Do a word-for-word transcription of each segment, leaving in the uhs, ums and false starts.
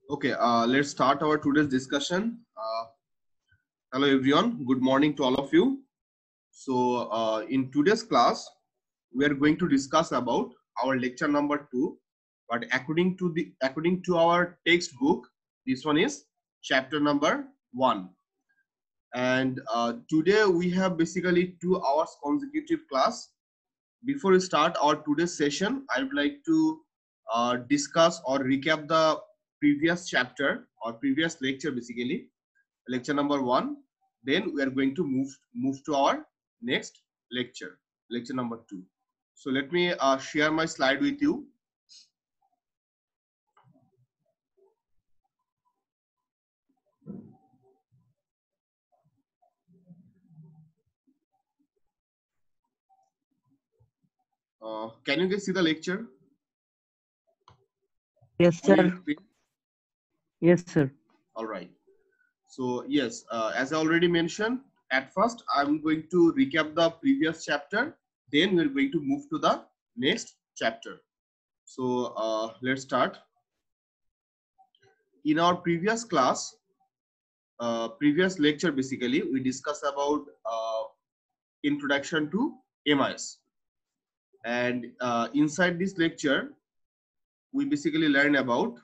Okay, uh, let's start our today's discussion. Uh, hello everyone, good morning to all of you. So uh, in today's class, we are going to discuss about our lecture number two. But according to the according to our textbook, this one is chapter number one. And uh, today we have basically two hours consecutive class. Before we start our today's session, I would like to uh, discuss or recap the previous chapter or previous lecture, basically lecture number one. Then we are going to move move to our next lecture, lecture number two. So let me uh, share my slide with you. Uh, can you guys see the lecture? Yes, sir. Yes, sir. All right. So yes, uh, as I already mentioned, at first I'm going to recap the previous chapter. Then we're going to move to the next chapter. So uh, let's start. In our previous class, uh, previous lecture, basically, we discussed about uh, introduction to M I S. And uh, inside this lecture, we basically learn about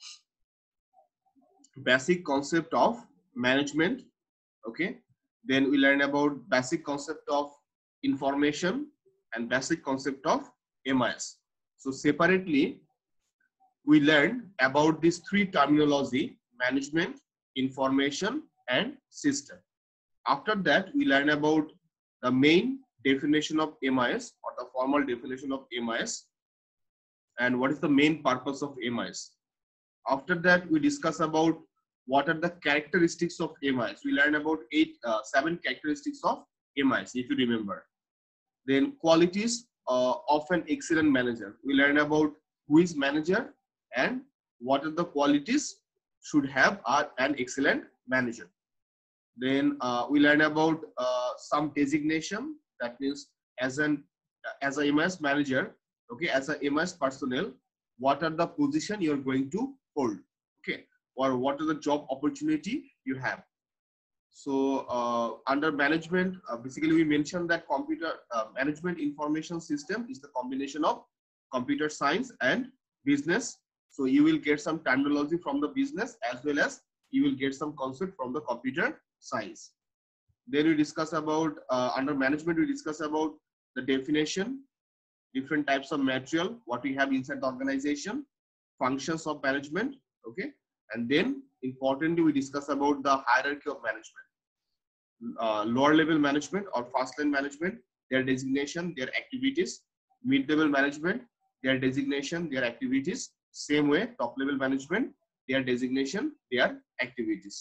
basic concept of management. Okay. Then we learn about basic concept of information and basic concept of M I S. So separately, we learned about these three terminology: management, information, and system. After that, we learn about the main definition of M I S or the formal definition of M I S and what is the main purpose of M I S. After that, we discuss about what are the characteristics of M I S. We learn about eight, uh, seven characteristics of M I S, if you remember. Then qualities uh, of an excellent manager. We learn about who is manager and what are the qualities should have are an excellent manager. Then uh, we learn about uh, some designation. That means as an as a M I S manager, okay, as a M I S personnel, what are the position you are going to hold, okay, or what are the job opportunity you have. So uh, under management, uh, basically we mentioned that computer uh, management information system is the combination of computer science and business. So you will get some terminology from the business as well as you will get some concept from the computer science. Then we discuss about uh, under management, we discuss about the definition, different types of material, what we have inside the organization, functions of management, okay, and then importantly we discuss about the hierarchy of management. Uh, lower level management or first line management, their designation, their activities. Mid level management, their designation, their activities. Same way, top level management, their designation, their activities.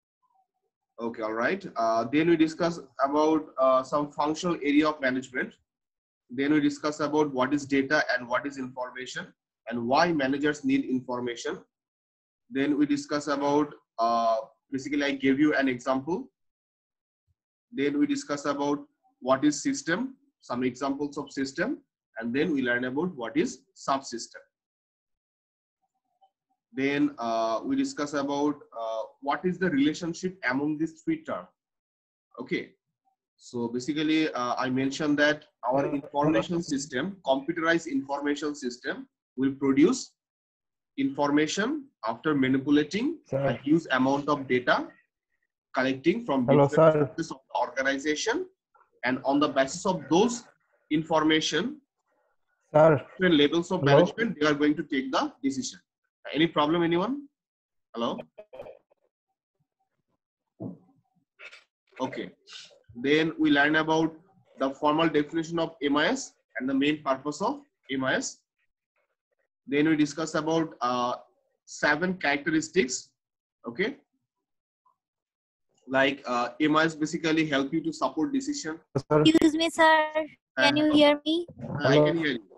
Okay, all right. Uh, then we discuss about uh, some functional area of management. Then we discuss about what is data and what is information and why managers need information. Then we discuss about, uh, basically I gave you an example. Then we discuss about what is system, some examples of system, and then we learn about what is subsystem. Then uh, we discuss about uh, what is the relationship among these three terms. Okay, so basically uh, I mentioned that our information system, computerized information system, will produce information after manipulating Sir. a huge amount of data, collecting from Hello, different sir. sources of the organization, and on the basis of those information, Sir. different levels of Hello? management, they are going to take the decision. Any problem, anyone? Hello? Okay. Then we learn about the formal definition of M I S and the main purpose of M I S. Then we discuss about uh, seven characteristics. Okay. Like uh, M I S basically help you to support decision. Sir. Excuse me, sir. Can Uh, you hear me? I Hello. can hear you.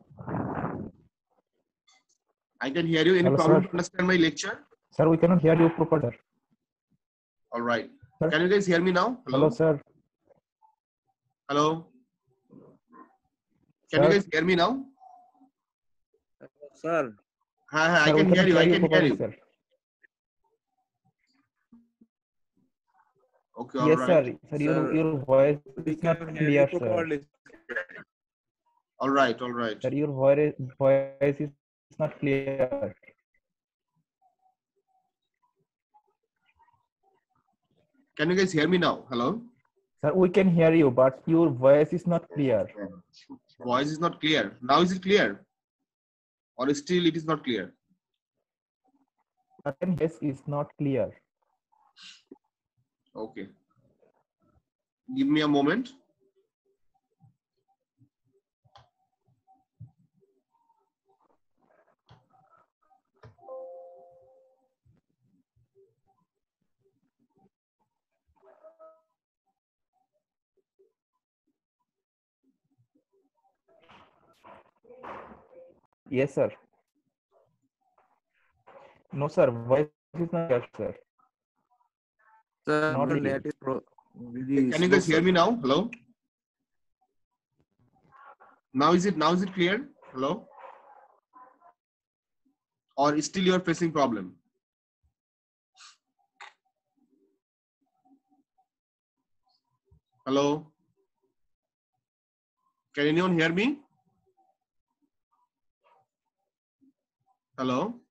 I can hear you. Any Hello, problem sir. to understand my lecture? Sir, we cannot hear you properly. All right. Sir. Can you guys hear me now? Hello. Hello, sir. Hello. Can Sir. you guys hear me now? Sir, Hi, hi, I Sir, we can hear cannot you. I hear you can hear properly, you. sir. Okay, all Yes, right. sir. Sir, your your voice is not clear, sir. All right, all right. Sir, your voice voice is not clear. Can you guys hear me now? Hello? Sir, we can hear you, but your voice is not clear. Voice is not clear. Now is it clear? Or still it is not clear? Sir, voice is not clear. Okay. Give me a moment. Yes, sir. No, sir. Voice is not clear, sir. Sir, Not the really. net is pro really Can you slow, guys hear sir. me now? Hello? Now is it now is it clear? Hello? Or still you are facing problem? Hello? Can anyone hear me? Hello?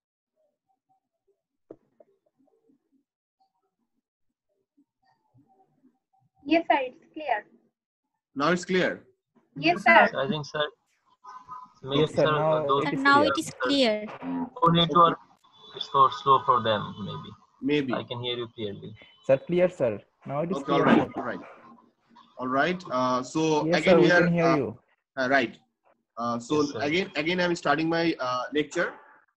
Yes, sir, it's clear. Now it's clear. Yes, sir. I think, sir, maybe, Yes, sir. sir, Now those it Sir, is now clear. it is clear. who network is so slow for them, maybe. Maybe. I can hear you clearly. Sir, clear, sir. Now it is Okay, all clear. right, Sir. all right. All right. Uh, so Yes, again sir. We we are can hear uh, you. uh, right. Uh, so Yes, sir. again, again, I'm starting my uh, lecture.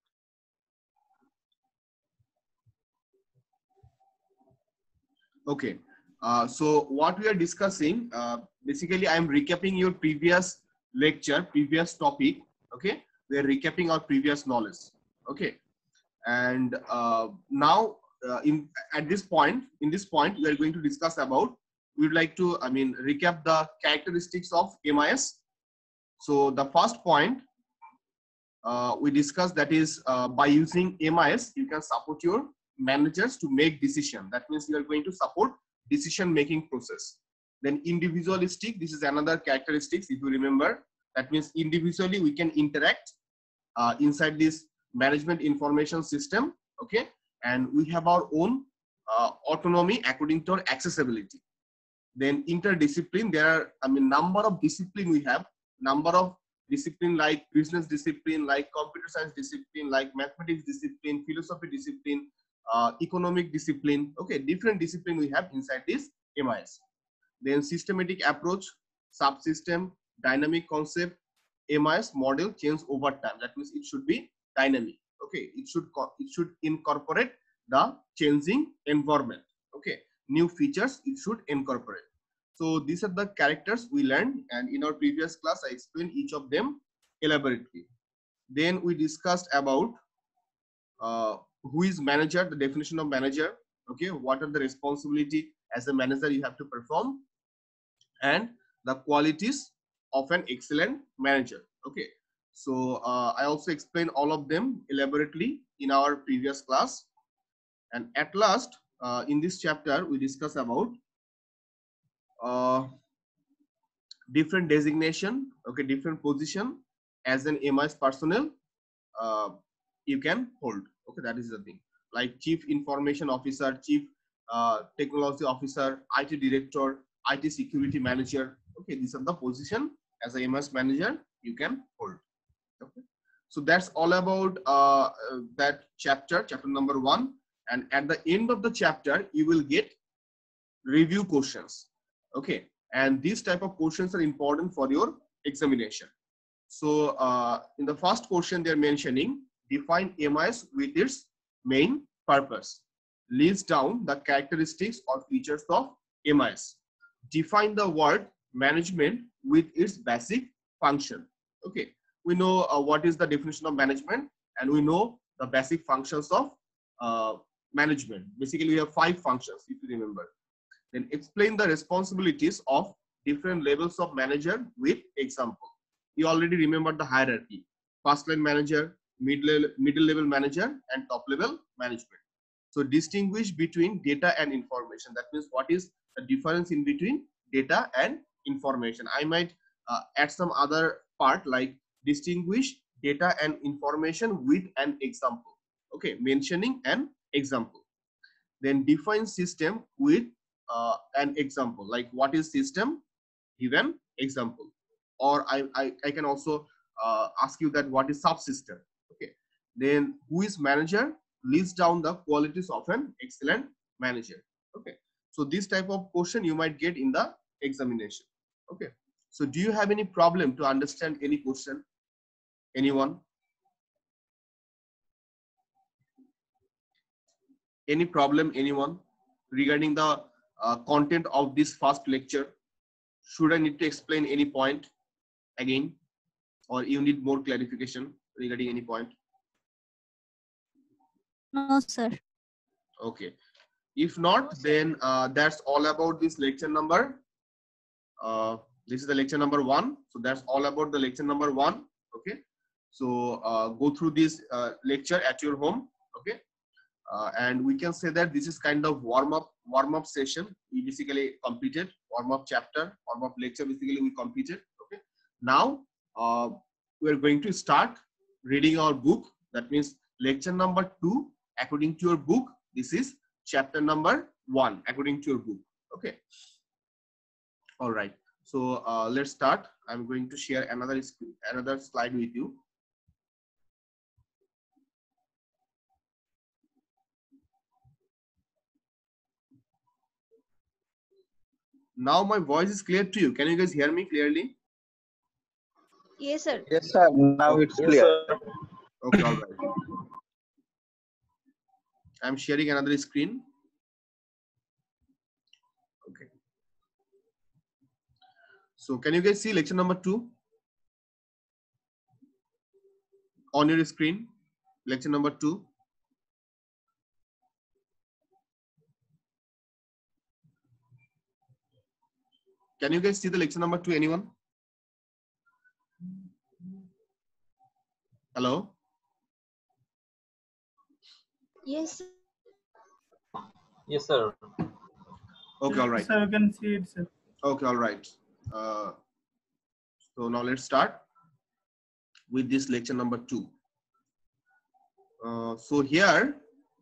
Okay. Uh, so what we are discussing, uh, basically, I'm recapping your previous lecture, previous topic. Okay, we are recapping our previous knowledge. Okay, and uh, now uh, in at this point, in this point, we are going to discuss about. We would like to, I mean, recap the characteristics of M I S. So the first point uh, we discussed, that is uh, by using M I S, you can support your managers to make decision. That means you are going to support decision making process. Then individualistic, this is another characteristics. If you remember, that means individually we can interact uh, inside this management information system. Okay, and we have our own uh, autonomy according to our accessibility. Then interdiscipline, there are, I mean, number of discipline we have, number of discipline like business discipline, like computer science discipline, like mathematics discipline, philosophy discipline, uh, economic discipline. Okay, different discipline we have inside this M I S. Then systematic approach, subsystem, dynamic concept, M I S model change over time. That means it should be dynamic. Okay, it should it should incorporate the changing environment. Okay, new features it should incorporate. So these are the characters we learned, and in our previous class I explained each of them elaborately. Then we discussed about uh, who is manager, the definition of manager. Okay, what are the responsibility as a manager you have to perform, and the qualities of an excellent manager. Okay, so uh, I also explained all of them elaborately in our previous class. And at last, uh, in this chapter, we discuss about uh, different designation, okay, different position as an M I S personnel uh, you can hold. Okay, that is the thing. Like chief information officer, chief uh, technology officer, I T director, I T security manager. Okay, these are the position as a M I S manager you can hold. Okay, so that's all about uh, that chapter, chapter number one. And at the end of the chapter, you will get review questions. Okay, and these type of questions are important for your examination. So uh, in the first question, they're mentioning define M I S with its main purpose. List down the characteristics or features of M I S. Define the word management with its basic function. Okay, we know uh, what is the definition of management, and we know the basic functions of uh, management. Basically, we have five functions, if you remember. Then explain the responsibilities of different levels of manager with example. You already remember the hierarchy: first line manager, middle middle level manager, and top level management. So distinguish between data and information. That means what is the difference in between data and information. I might uh, add some other part like distinguish data and information with an example. Okay, mentioning an example. Then define system with uh, an example, like what is system, given example. Or I, I, I can also uh, ask you that what is subsystem. Okay, then who is manager, list down the qualities of an excellent manager. Okay, so this type of question you might get in the examination. Okay, so do you have any problem to understand any question? Anyone? Any problem, anyone, regarding the uh, content of this first lecture? Should I need to explain any point again, or you need more clarification regarding any point? No, sir. Okay, if not, then uh, that's all about this lecture number. Uh, this is the lecture number one, so that's all about the lecture number one. Okay, so uh, go through this uh, lecture at your home. Okay, uh, and we can say that this is kind of warm up warm up session. We basically completed warm up chapter, warm up lecture. Basically, we completed. Okay, now uh, we are going to start reading our book. That means lecture number two, according to your book. This is chapter number one, according to your book. Okay. All right. So uh, let's start. I'm going to share another another slide with you. Now my voice is clear to you. Can you guys hear me clearly? Yes, sir. Yes, sir. Now it's Yes, clear. sir. Okay, all right. I'm sharing another screen. Okay. So can you guys see lecture number two on your screen? Lecture number two. Can you guys see the lecture number two? Anyone? Hello? Yes. Yes, sir. Okay, all right. Sir, you can see it, sir. Okay, all right. Uh, so now let's start with this lecture number two. Uh, so here,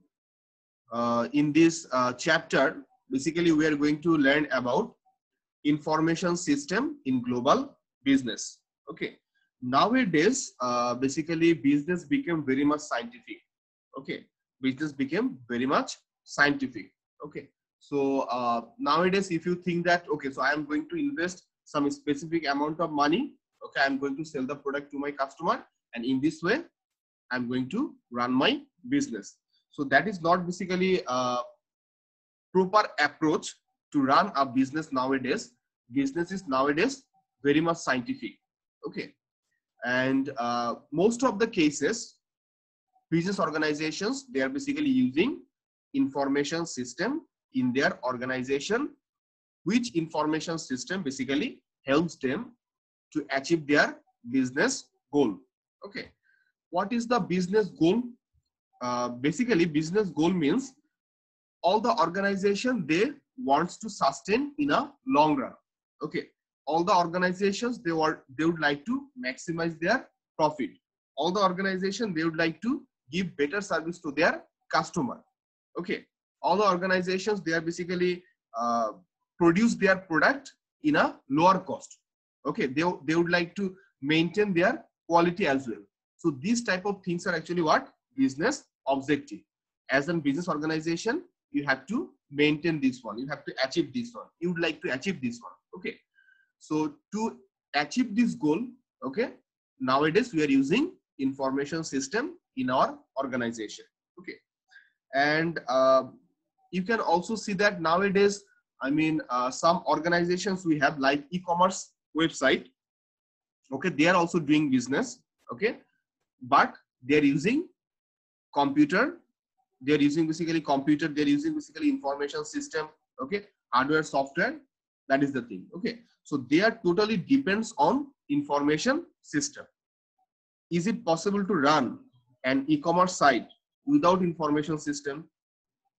uh, in this uh, chapter, basically we are going to learn about information system in global business. Okay. Nowadays, uh, basically business became very much scientific. Okay. Business became very much scientific. Okay. So uh, nowadays, if you think that, okay, so I am going to invest some specific amount of money. Okay. I'm going to sell the product to my customer. And in this way, I'm going to run my business. So that is not basically a proper approach to run a business nowadays. Business is nowadays very much scientific. Okay. And uh, most of the cases, business organizations, they are basically using information system in their organization, which information system basically helps them to achieve their business goal. Okay. What is the business goal? Uh, basically, business goal means all the organization they wants to sustain in a long run. Okay. All the organizations they want they would like to maximize their profit. All the organization they would like to give better service to their customer. Okay. All the organizations they are basically uh, produce their product in a lower cost. Okay. They they would like to maintain their quality as well. So these type of things are actually what business objective. As a business organization, you have to maintain this one. You have to achieve this one. You would like to achieve this one. Okay. So to achieve this goal, okay, nowadays we are using information system in our organization. Okay. And uh, you can also see that nowadays, I mean, uh, some organizations we have like e-commerce website. Okay. They are also doing business. Okay. But they're using computer. They're using basically computer. They're using basically information system. Okay. Hardware, software. That is the thing. Okay. So they are totally depends on information system. Is it possible to run an e-commerce site without information system?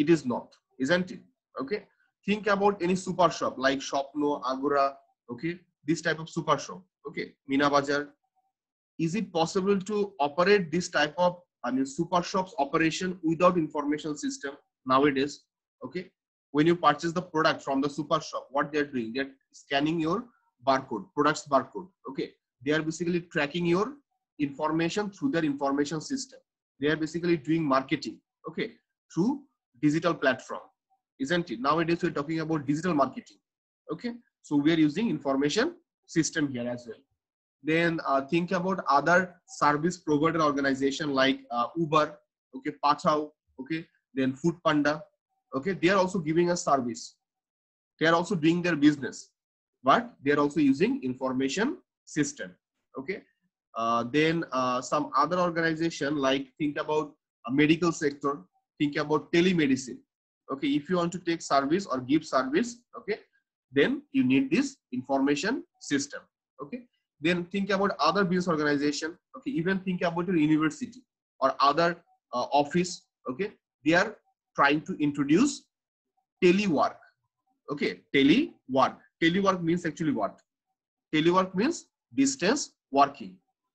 It is not, isn't it? Okay. Think about any super shop like Shopno, Agora, okay, this type of super shop, okay, Mina Bazaar. Is it possible to operate this type of, I mean, super shops operation without information system nowadays? Okay, when you purchase the product from the super shop, what they're doing, they're scanning your barcode, products barcode. Okay, they are basically tracking your information through their information system. They are basically doing marketing, okay, through digital platform, isn't it? Nowadays we're talking about digital marketing. Okay, so we are using information system here as well. Then uh, think about other service provider organization like uh, Uber, okay, Pathao, okay, then Food Panda, okay, they are also giving us service. They are also doing their business, but they are also using information system, okay. Uh, then uh, some other organization like think about a medical sector, think about telemedicine, okay. If you want to take service or give service, okay, then you need this information system, okay. Then think about other business organization, okay, even think about your university or other uh, office, okay, they are trying to introduce telework, okay, telework. Telework means actually what? Telework means distance working.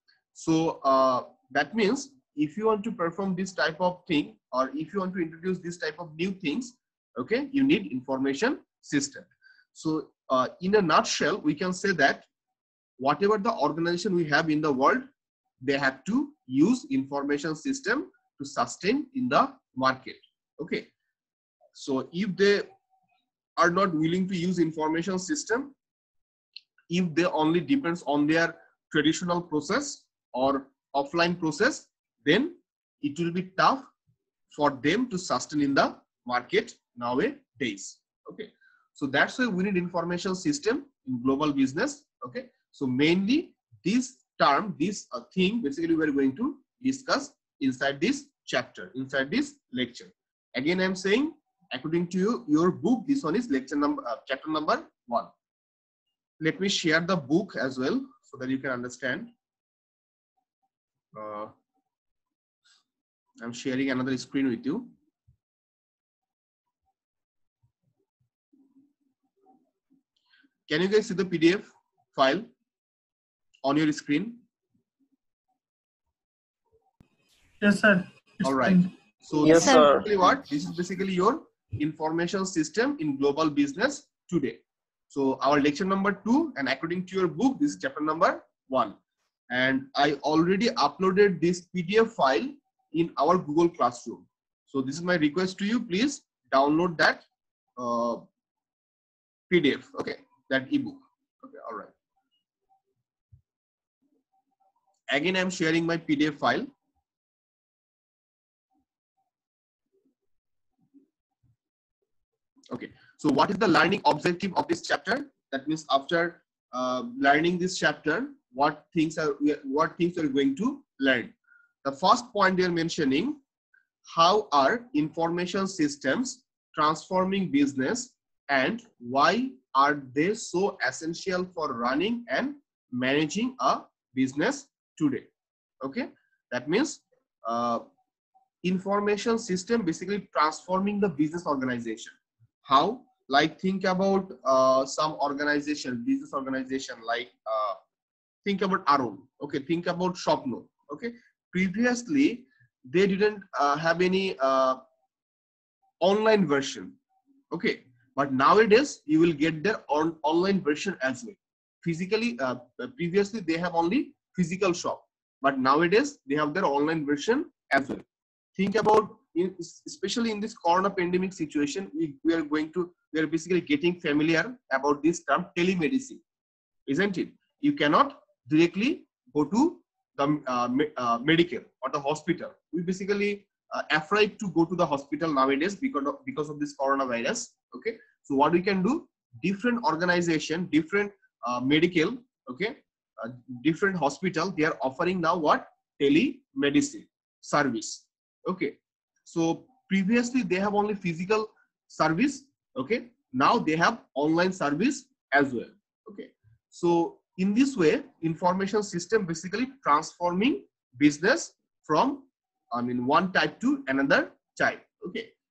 So uh, that means if you want to perform this type of thing, or if you want to introduce this type of new things, okay, you need information system. So uh, in a nutshell, we can say that whatever the organization we have in the world, they have to use information system to sustain in the market. Okay. So if they are not willing to use information system, if they only depends on their traditional process or offline process, then it will be tough for them to sustain in the market nowadays. Okay. So that's why we need information system in global business. Okay. So mainly this term, this uh, thing, basically we are going to discuss inside this chapter, inside this lecture. Again, I'm saying, according to you, your book, this one is lecture number, uh, chapter number one. Let me share the book as well so that you can understand. Uh, I'm sharing another screen with you. Can you guys see the P D F file on your screen? Yes, sir. It's All right. fine. So Yes, this sir. is basically what? This is basically your information system in global business today. So our lecture number two, and according to your book, this is chapter number one. And I already uploaded this P D F file in our Google Classroom. So this is my request to you. Please download that uh, P D F. Okay, that ebook. Okay, all right. Again, I'm sharing my P D F file. Okay, so what is the learning objective of this chapter? That means after uh, learning this chapter, what things are what things are going to learn? The first point they're mentioning, how are information systems transforming business and why are they so essential for running and managing a business today? Okay, that means uh, information system basically transforming the business organization. How? Like think about uh, some organization, business organization, like uh, think about Aron. Okay, think about Shopno. Okay, previously they didn't uh, have any uh, online version. Okay, but nowadays you will get their on online version as well. Physically, uh, previously they have only physical shop, but nowadays they have their online version as well. Think about, in, especially in this corona pandemic situation, we, we are going to, we are basically getting familiar about this term telemedicine, isn't it? You cannot directly go to the uh, me, uh, medical or the hospital. We basically uh, afraid to go to the hospital nowadays because of, because of this coronavirus. Okay, so what we can do, different organization, different uh, medical, okay, uh, different hospital, they are offering now what? Telemedicine service. Okay, so previously they have only physical service. Okay, now they have online service as well. Okay, so in this way, information system basically transforming business from, I mean, one type to another type. Okay,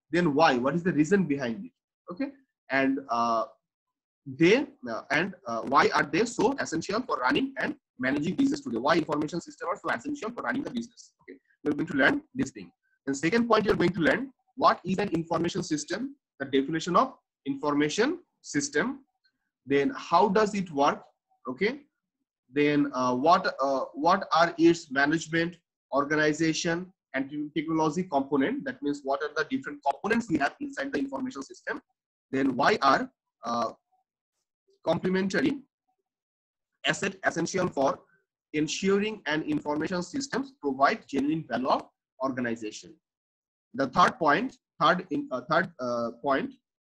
then why? What is the reason behind it? Okay, and uh, they uh, and uh, why are they so essential for running and managing business today? Why information systems are so essential for running the business? Okay, we're going to learn this thing. And second point, you're going to learn what is an information system, the definition of information system, then how does it work? Okay, then uh, what uh, what are its management, organization, and technology component? That means what are the different components we have inside the information system? Then why are uh, complementary asset essential for ensuring an information systems provide genuine value of organization? The third point, third in uh, third uh, point,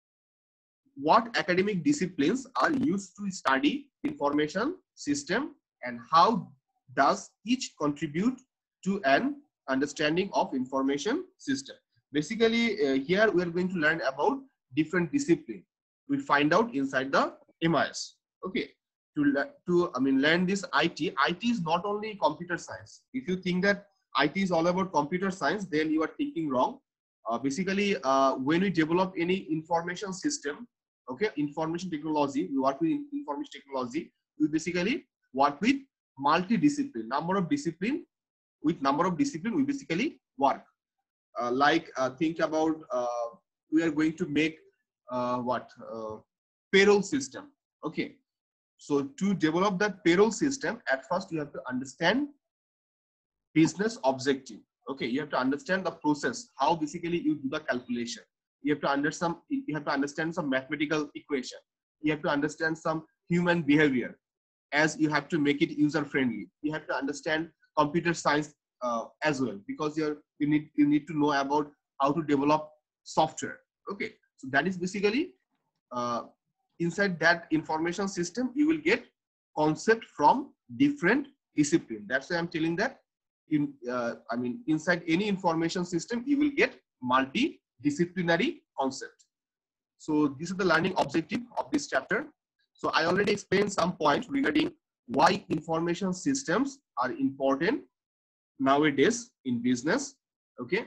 what academic disciplines are used to study information system and how does each contribute to an understanding of information system? Basically, uh, here we are going to learn about different disciplines. We find out inside the M I S. Okay, to to I mean learn this I T. I T is not only computer science. If you think that I T is all about computer science, then you are thinking wrong. Uh, basically, uh, when we develop any information system, okay, information technology, we work with information technology. We basically work with multi-discipline, number of discipline. With number of discipline, we basically work. Uh, like uh, think about uh, we are going to make uh, what uh, payroll system. Okay, so to develop that payroll system, at first you have to understand business objective. Okay, you have to understand the process, how basically you do the calculation. You have to understand some you have to understand some mathematical equation. You have to understand some human behavior, as you have to make it user friendly. You have to understand computer science uh, as well, because you're you need you need to know about how to develop software. Okay, so that is basically uh, inside that information system you will get concept from different discipline. That's why I'm telling that in uh, I mean inside any information system you will get multidisciplinary concept. So this is the learning objective of this chapter. So I already explained some points regarding why information systems are important nowadays in business. Okay,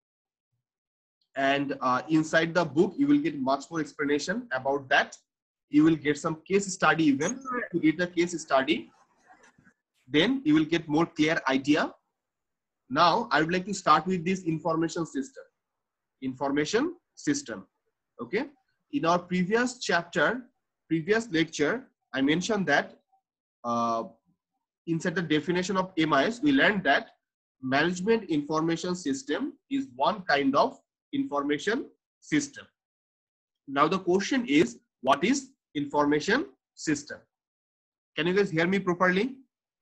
and uh, inside the book you will get much more explanation about that. You will get some case study even. To get the case study, then you will get more clear idea. Now I would like to start with this information system. Information system. Okay, in our previous chapter, previous lecture, I mentioned that uh, inside the definition of M I S, we learned that management information system is one kind of information system. Now the question is, what is information system? Can you guys hear me properly?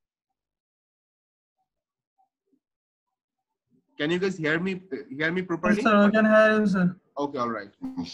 Can you guys hear me hear me properly? Yes, sir, we can hear you, sir. Okay, all right.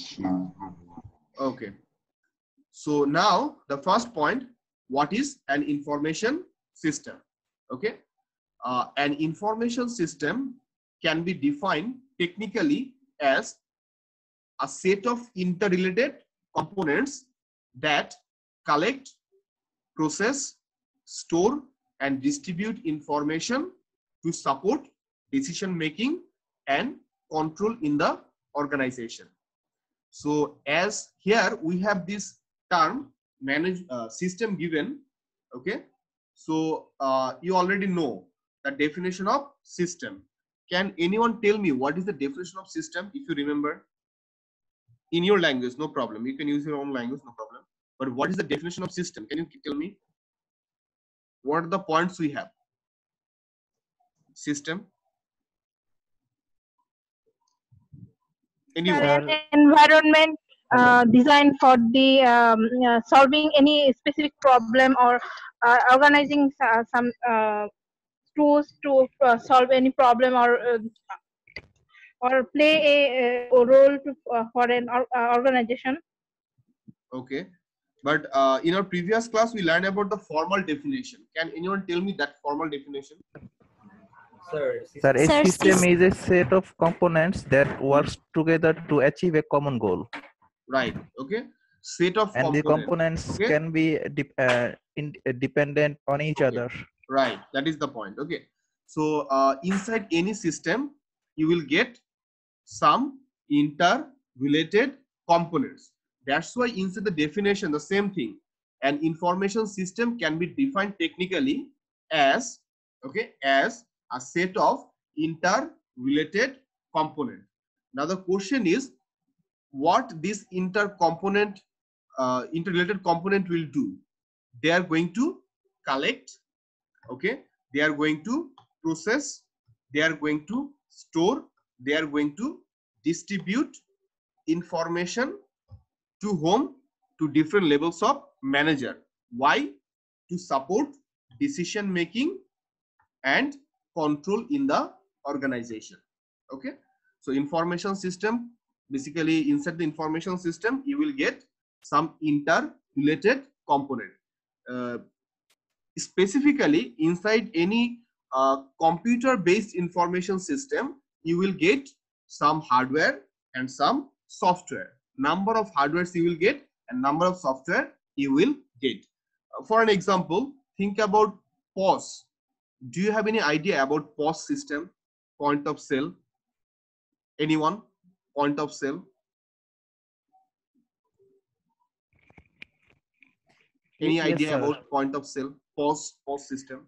Okay. So now the first point, what is an information system? Okay. Uh, an information system can be defined technically as a set of interrelated components that collect, process, store, and distribute information to support decision making and control in the organization. So as here we have this term manage uh, system given. Okay, so uh, you already know the definition of system. Can anyone tell me what is the definition of system, if you remember? In your language, no problem. You can use your own language, no problem. But what is the definition of system? Can you tell me? What are the points we have? System. Anyone? An environment uh, designed for the um, uh, solving any specific problem or uh, organizing uh, some uh, tools to uh, solve any problem or uh, or play a, a role to, uh, for an or, uh, organization. Okay, but uh, in our previous class we learned about the formal definition. Can anyone tell me that formal definition? Sir, Sir, a Sir, system sys- is a set of components that works together to achieve a common goal, Right. Okay. Set of and the components. components Okay. can be dep uh, in, uh, dependent on each Okay. other. Right. That is the point. Okay. So uh, inside any system, you will get some interrelated components. That's why inside the definition, the same thing. An information system can be defined technically as, okay, as a set of interrelated component. Now the question is, what this intercomponent, uh, interrelated component will do? They are going to collect, okay, they are going to process, they are going to store, they are going to distribute information to whom? To different levels of manager. Why? To support decision making and control in the organization. Okay, so information system, basically inside the information system you will get some interrelated component. Uh, specifically inside any uh, computer based information system you will get some hardware and some software. Number of hardwares you will get and number of software you will get. Uh, for an example, think about P O S. Do you have any idea about P O S system? Point of sale. Anyone? Point of sale. Any Yes, idea sir. about point of sale? P O S, P O S system.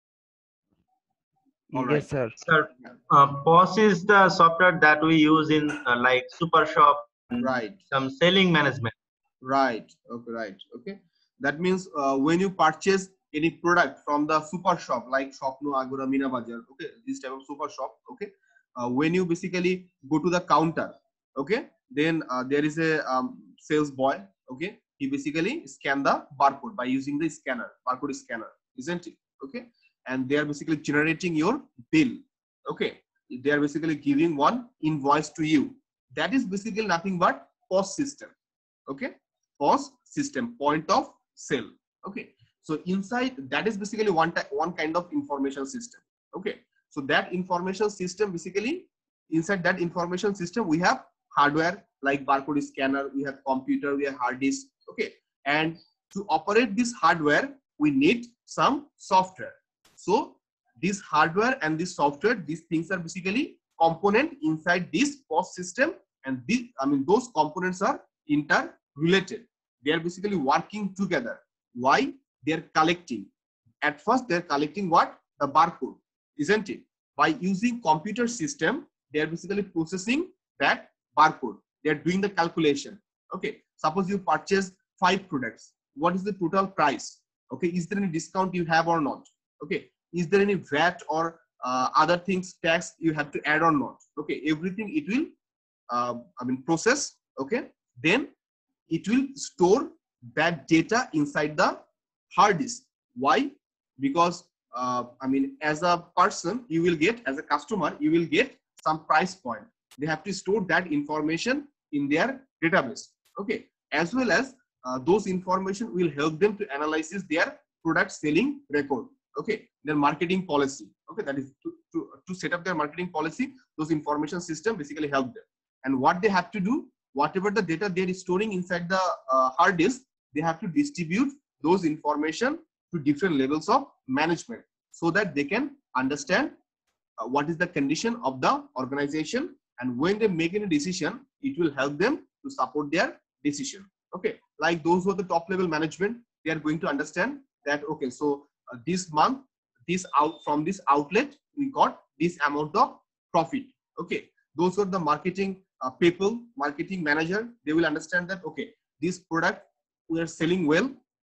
All right. Yes, sir. Sir, uh, P O S is the software that we use in uh, like Super Shop and Right. some selling management. Right. Okay. Right. Okay. That means uh, when you purchase any product from the super shop like Shopno, Agora, Mina Bazaar, okay, this type of super shop, okay, uh, when you basically go to the counter, okay, then uh, there is a um, sales boy, okay, he basically scan the barcode by using the scanner, barcode scanner, isn't it? Okay, and they are basically generating your bill, okay, they are basically giving one invoice to you. That is basically nothing but P O S system, okay, P O S system, point of sale, okay. So inside that is basically one type, one kind of information system, okay. So that information system, basically inside that information system we have hardware like barcode scanner, we have computer, we have hard disk, okay, and to operate this hardware we need some software. So this hardware and this software, these things are basically component inside this P O S system, and this, I mean, those components are interrelated. They are basically working together. Why? They are collecting. At first, they are collecting what? The barcode, isn't it? By using computer system, they are basically processing that barcode. They are doing the calculation. Okay. Suppose you purchase five products. What is the total price? Okay. Is there any discount you have or not? Okay. Is there any V A T or uh, other things, tax you have to add or not? Okay. Everything it will, uh, I mean, process. Okay. Then it will store that data inside the hard disk. Why? Because uh, I mean, as a person, you will get, as a customer, you will get some price point. They have to store that information in their database. Okay. As well as uh, those information will help them to analyze their product selling record. Okay. Their marketing policy. Okay. That is to, to, to set up their marketing policy. Those information system basically help them. And what they have to do, whatever the data they are storing inside the uh, hard disk, they have to distribute those information to different levels of management so that they can understand uh, what is the condition of the organization, and when they make any decision, it will help them to support their decision. Okay, like those who are the top level management, they are going to understand that, okay, so uh, this month, this out from this outlet, we got this amount of profit. Okay, those who are the marketing uh, people, marketing manager, they will understand that, okay, this product we are selling well,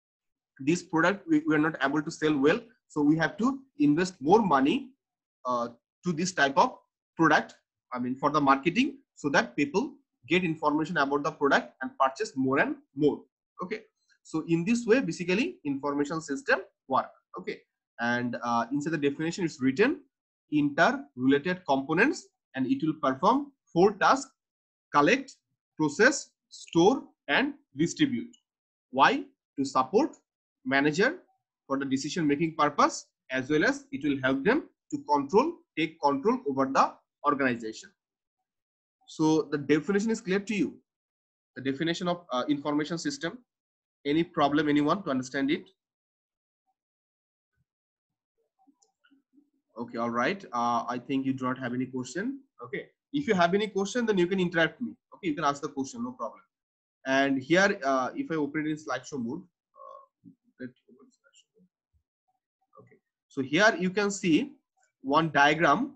this product we, we are not able to sell well, so we have to invest more money uh, to this type of product, I mean for the marketing, so that people get information about the product and purchase more and more. Okay, so in this way basically information system work. Okay, and uh, inside the definition it's written interrelated components, and it will perform four tasks: collect, process, store and distribute. Why? To support manager for the decision making purpose, as well as it will help them to control, take control over the organization. So the definition is clear to you, the definition of uh, information system. Any problem, anyone, to understand it? Okay, all right. Uh, I think you do not have any question. Okay, If you have any question, then you can interrupt me. Okay, you can ask the question, no problem. And here, uh, if I open it in slideshow mode, uh, let's open slideshow mode. Okay, so here you can see one diagram.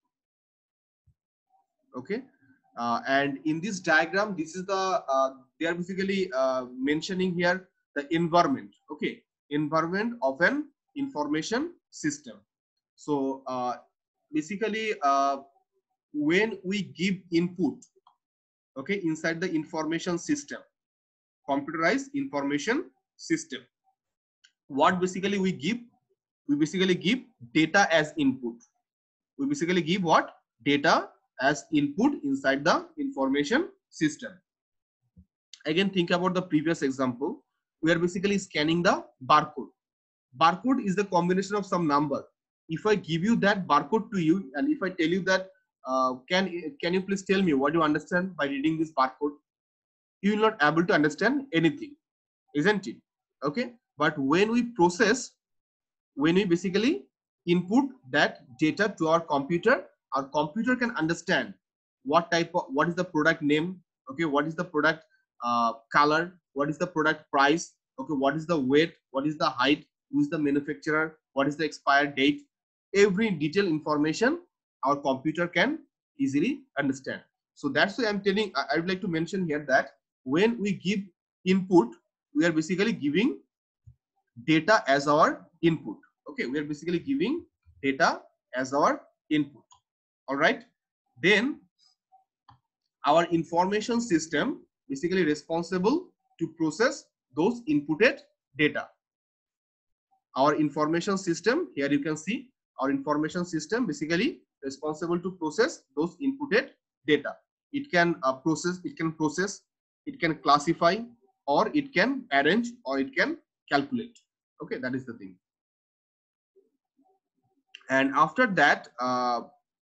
Okay, uh, and in this diagram, this is the uh, they are basically uh, mentioning here the environment. Okay, environment of an information system. So uh, basically, uh, when we give input, okay, inside the information system, computerized information system, what basically we give? We basically give data as input. We basically give what? Data as input inside the information system. Again, think about the previous example. We are basically scanning the barcode. Barcode is the combination of some number. If I give you that barcode to you, and if I tell you that, uh, can can you please tell me what you understand by reading this barcode? You will not able to understand anything, isn't it? Okay. But when we process, when we basically input that data to our computer, our computer can understand what type of, what is the product name, okay, what is the product uh, color, what is the product price, okay, what is the weight, what is the height, who is the manufacturer, what is the expired date. Every detailed information our computer can easily understand. So that's why I'm telling, I would like to mention here that when we give input, we are basically giving data as our input. Okay, we are basically giving data as our input. All right, then our information system basically responsible to process those inputted data. Our information system, here you can see our information system basically responsible to process those inputted data. It can uh, process, it can process, it can classify, or it can arrange, or it can calculate. Okay, that is the thing. And after that, uh,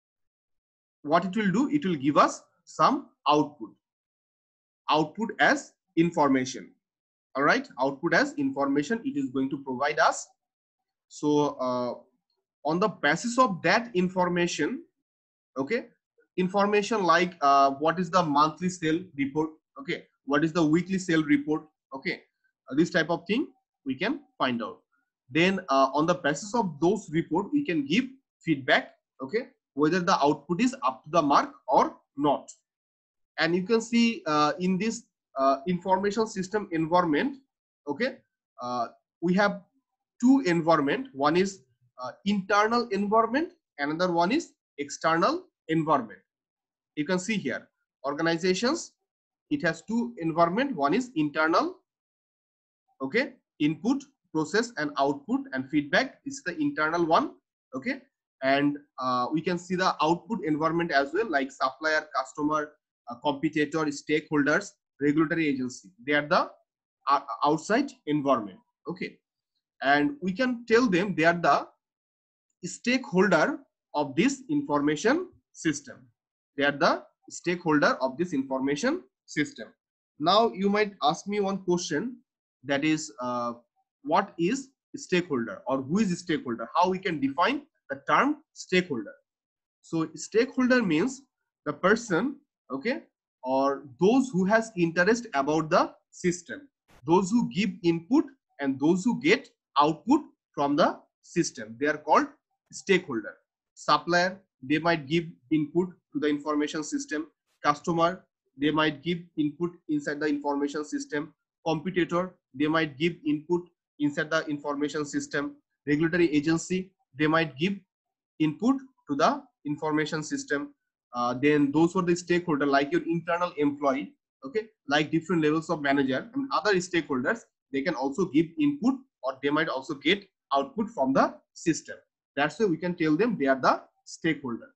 what it will do, it will give us some output. Output as information. All right, output as information it is going to provide us. So uh, on the basis of that information, okay, information like uh, what is the monthly sale report, okay, what is the weekly sale report, okay, uh, this type of thing we can find out. Then uh, on the basis of those report, we can give feedback, okay, whether the output is up to the mark or not. And you can see uh, in this uh, information system environment, okay, uh, we have two environment. One is uh, internal environment, another one is external environment. You can see here organizations, it has two environment. One is internal, okay, input, process and output and feedback is the internal one, okay. And uh, we can see the output environment as well, like supplier, customer, uh, competitor, stakeholders, regulatory agency. They are the uh, outside environment, okay. And we can tell them they are the stakeholder of this information system. They are the stakeholder of this information system. Now you might ask me one question, that is uh, what is stakeholder, or who is stakeholder? How we can define the term stakeholder? So stakeholder means the person, okay, or those who has interest about the system, those who give input and those who get output from the system. They are called stakeholder. Supplier, they might give input to the information system. Customer, they might give input inside the information system. Competitor, they might give input inside the information system. Regulatory agency, they might give input to the information system. Uh, then those were the stakeholder, like your internal employee, okay, like different levels of manager and other stakeholders, they can also give input, or they might also get output from the system. That's why we can tell them they are the stakeholder.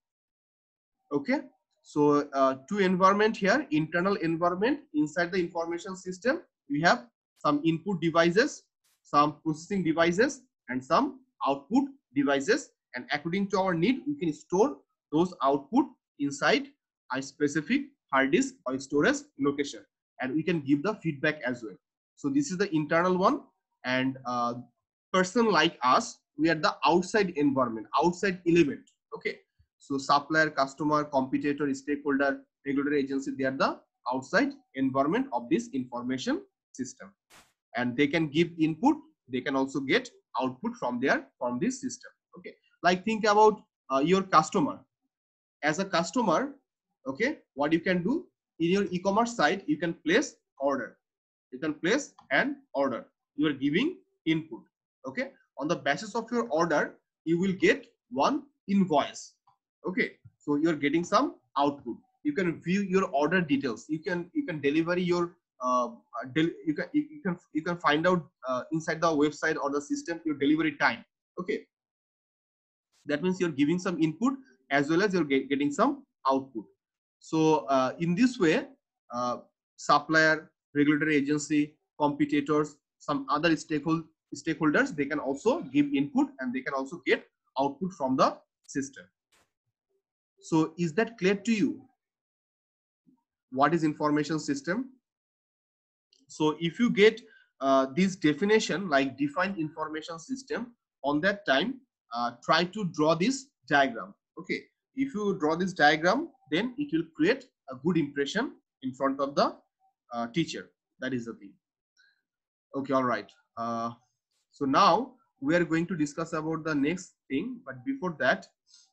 Okay, so uh, two environment here, internal environment. Inside the information system, we have some input devices, some processing devices, and some output devices. And according to our need, we can store those output inside a specific hard disk or storage location, and we can give the feedback as well. So this is the internal one. And uh, person like us, we are the outside environment, outside element, okay. So supplier, customer, competitor, stakeholder, regulatory agency, they are the outside environment of this information system, and they can give input, they can also get output from their from this system. Okay, like think about uh, your customer. As a customer, okay, what you can do in your e-commerce site, you can place order, you can place an order, you are giving input. Okay, on the basis of your order, you will get one invoice. Okay, so you're getting some output. You can view your order details, you can you can deliver your uh, del you can you can you can find out uh, inside the website or the system your delivery time. Okay, that means you're giving some input as well as you're get, getting some output. So uh, in this way, uh, supplier, regulatory agency, competitors, some other stakehold stakeholders, they can also give input and they can also get output from the system. So is that clear to you? What is information system? So if you get uh, this definition, like defined information system, on that time, uh, try to draw this diagram. Okay, if you draw this diagram, then it will create a good impression in front of the uh, teacher. That is the thing. Okay, all right. Uh, so now we are going to discuss about the next thing, but before that,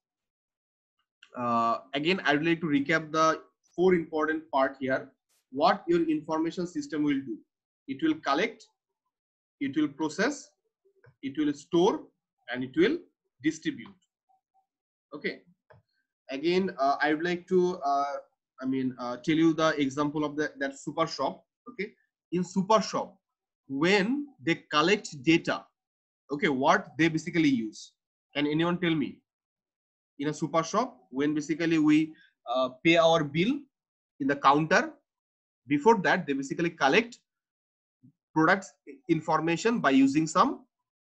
uh, again, I would like to recap the four important part here. What your information system will do: it will collect, it will process, it will store, and it will distribute. Okay, again, uh, I would like to uh, I mean uh, tell you the example of the, that super shop. Okay, in super shop, when they collect data, okay, what they basically use, can anyone tell me? In a super shop, when basically we uh, pay our bill in the counter, before that they basically collect products information by using some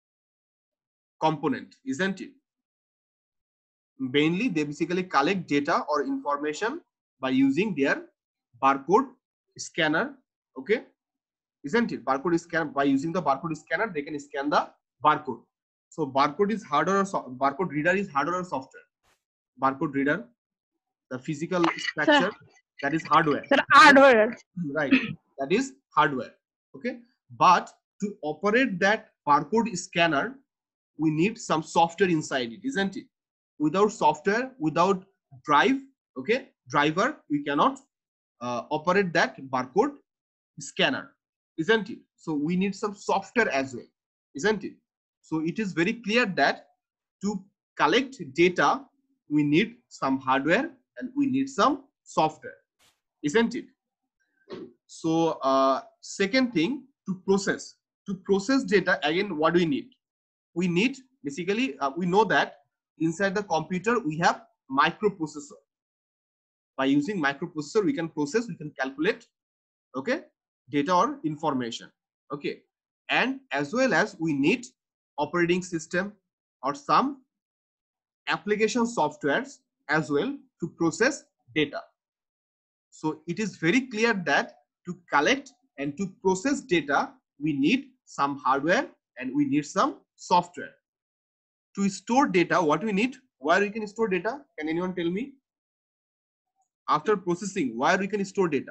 component, isn't it? Mainly they basically collect data or information by using their barcode scanner. Okay, isn't it? Barcode scanner, by using the barcode scanner they can scan the barcode. So barcode is hardware or so, barcode reader is hardware or software? Barcode reader, the physical structure, that is hardware. Sir, hardware. Right, that is hardware. Okay, but to operate that barcode scanner, we need some software inside it, isn't it? Without software, without drive, okay, driver, we cannot uh, operate that barcode scanner, isn't it? So we need some software as well, isn't it? So it is very clear that to collect data, we need some hardware and we need some software, isn't it? So uh, second thing, to process to process data, again, what do we need? We need basically uh, we know that inside the computer we have microprocessor. By using microprocessor, we can process, we can calculate, okay, data or information. Okay, and as well as we need operating system or some application softwares as well to process data. So it is very clear that to collect and to process data, we need some hardware and we need some software. To store data, what we need, where we can store data, can anyone tell me? After processing, where we can store data?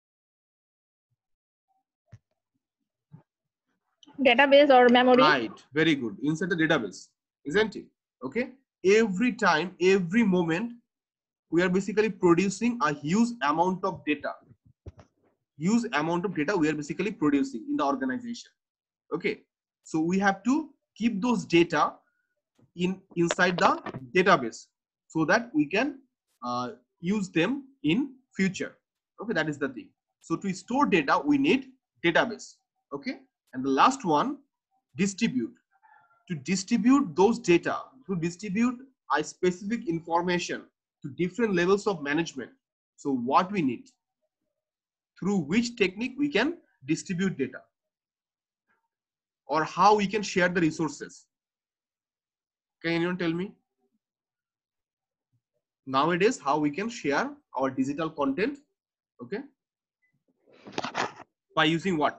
Database or memory. Right, very good. Inside the database, isn't it? Okay, every time, every moment, we are basically producing a huge amount of data. Huge amount of data we are basically producing in the organization. Okay, so we have to keep those data in inside the database so that we can uh, use them in future. Okay, that is the thing. So to store data, we need database. Okay, and the last one, distribute. To distribute those data, to distribute a specific information to different levels of management. So what we need, through which technique we can distribute data, or how we can share the resources. Can anyone tell me? Nowadays, how we can share our digital content, okay? By using what?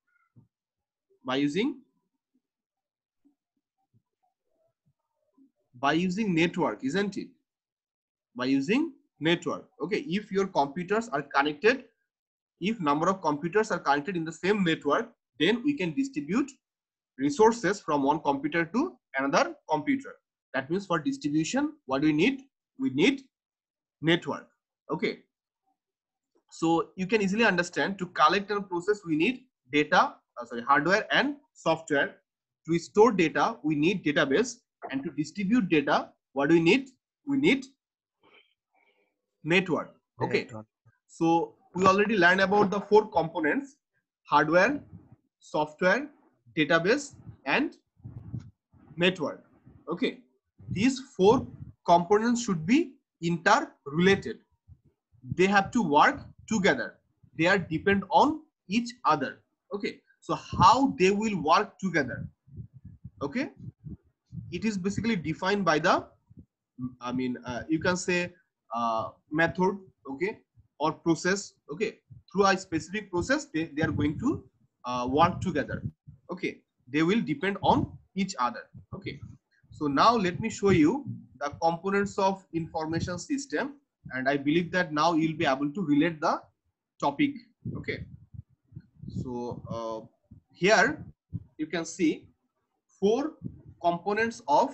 By using by using network, isn't it? By using network. Okay, if your computers are connected, if number of computers are connected in the same network, then we can distribute resources from one computer to another computer. That means for distribution, what do we need? We need network. Okay, so you can easily understand, to collect and process we need data, uh, sorry, hardware and software. To store data we need database, and to distribute data, what do we need? We need network. Okay, Network. so we already learned about the four components: hardware, software, database and network. Okay, these four components should be interrelated. They have to work together. They are depend on each other. Okay, so how they will work together? Okay, it is basically defined by the, I mean, uh, you can say uh, method, okay, or process. Okay, through a specific process, they, they are going to uh, work together. Okay, they will depend on each other. Okay, so now let me show you the components of information system, and I believe that now you'll be able to relate the topic. Okay, so uh, here you can see four components of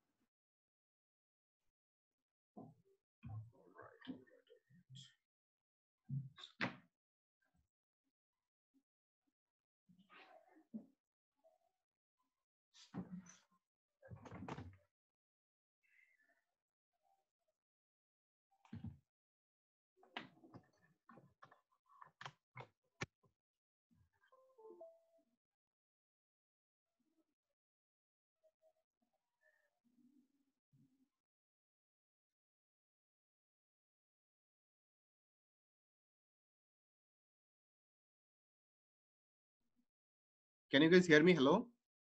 Can you guys hear me? Hello?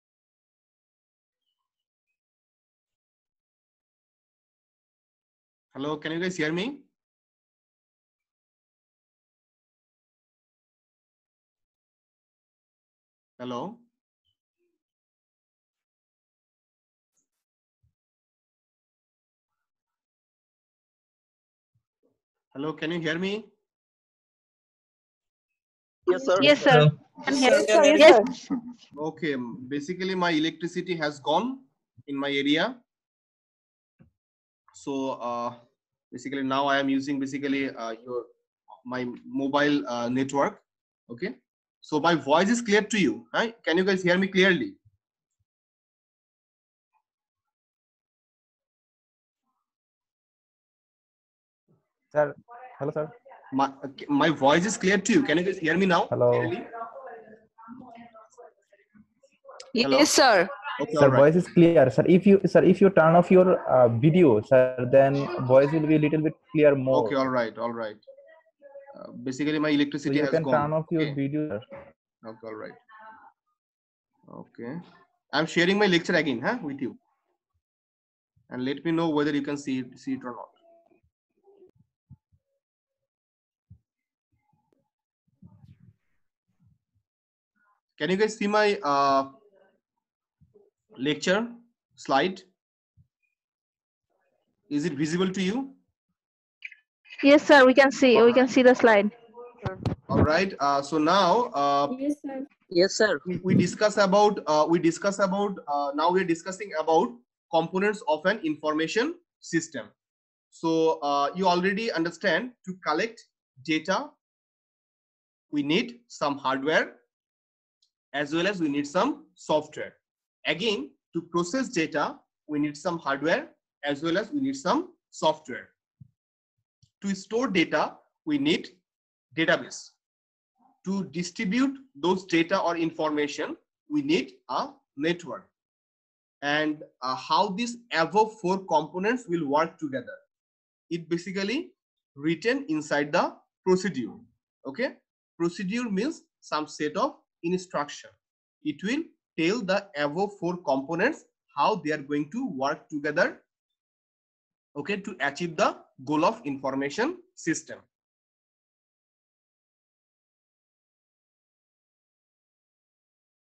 Hello, can you guys hear me? Hello? Hello, can you hear me? Yes, sir. Yes, sir. Yes, Yes, sir. yes. Okay, basically my electricity has gone in my area. So uh, basically now I am using basically uh, your my mobile uh, network. Okay, so my voice is clear to you, right? Can you guys hear me clearly? Sir, hello, sir. My my voice is clear to you. Can you guys hear me now? Hello. Clearly? Hello? Yes, sir. Okay, Sir, all right. voice is clear. Sir, if you sir if you turn off your uh, video, sir, then voice will be a little bit clear more. Okay, all right, all right. Uh, basically, my So electricity you has can gone. turn off your Okay. video. Sir. Okay, all right. Okay, I'm sharing my lecture again, huh, with you, and let me know whether you can see it, see it or not. Can you guys see my uh, lecture slide? Is it visible to you? Yes, sir. We can see. We can see the slide. All right. Uh, so now uh, Yes, sir. Yes, sir. we, we discuss about uh, we discuss about uh, now we're discussing about components of an information system. So uh, you already understand, to collect data we need some hardware as well as we need some software. Again, to process data we need some hardware as well as we need some software. To store data we need database. To distribute those data or information we need a network. And uh, how these above four components will work together, it basically written inside the procedure. Okay, procedure means some set of instruction. It will tell the above four components how they are going to work together, okay, to achieve the goal of information system.